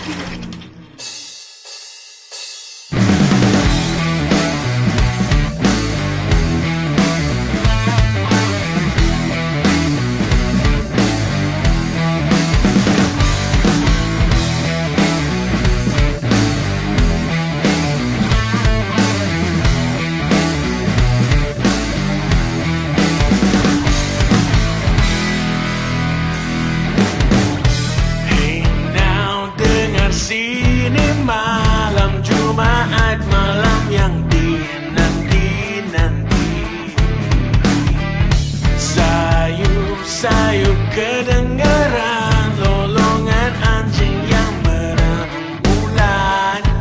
Sayup kedengaran lolongan anjing yang berembulan.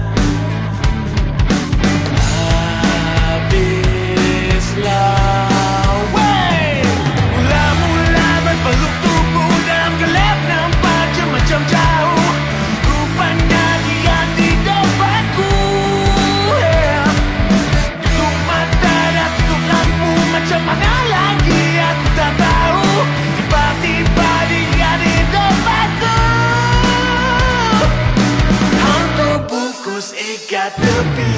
Habislah wey. Mula-mula berpeluk tubuh dalam gelap, nampak macam jauh. Rupanya dia di depanku. Tutup mata dan tutup lampu, macam mana lagi aku tak tahu. Tiba-tiba dia di depanku. Hantu bungkus ikat tepi.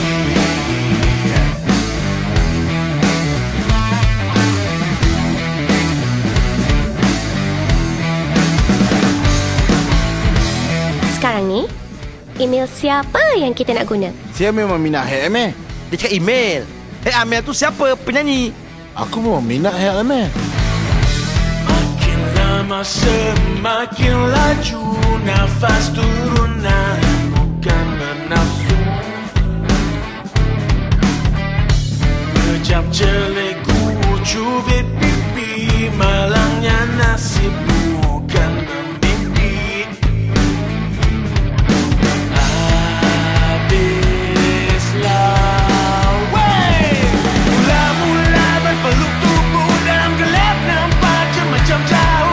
Sekarang ni, email siapa yang kita nak guna? Saya memang minat Hack Amel. Dia cakap email. Hack Amel tu siapa? Penyanyi. Aku memang minat Hack Amel. Semakin laju nafas turunan, bukan bernafsu. Kejap celeku cubit pipi, malangnya nasib bukan bermimpi. Habislah wey. Mula-mula berpeluk tubuh dalam gelap, nampak macam jauh.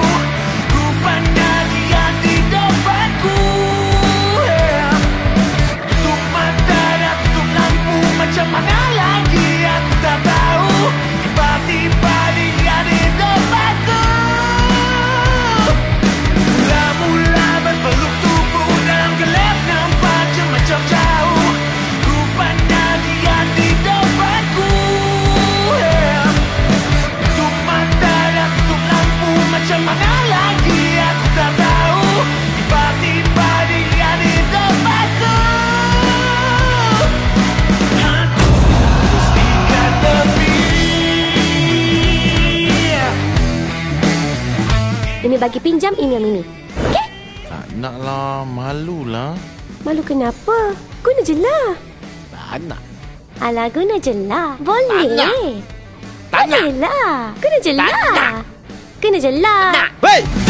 Macam mana lagi aku tak tahu. Tiba-tiba dia di depanku. Mula-mula berpeluk tubuh dalam gelap, nampak macam jauh. Rupanya dia di depanku. Tutup mata dan tutup lampu, macam mana lagi aku tak tahu. Tiba-tiba dia di depanku. Mimi bagi pinjam email Mimi. Okey? Tak nak lah, malu lah. Malu kenapa? Guna je lah. Tak nak. Alah, guna je lah. Boleh. Tak nak. Boleh lah. Guna je lah. Guna je lah. Hei!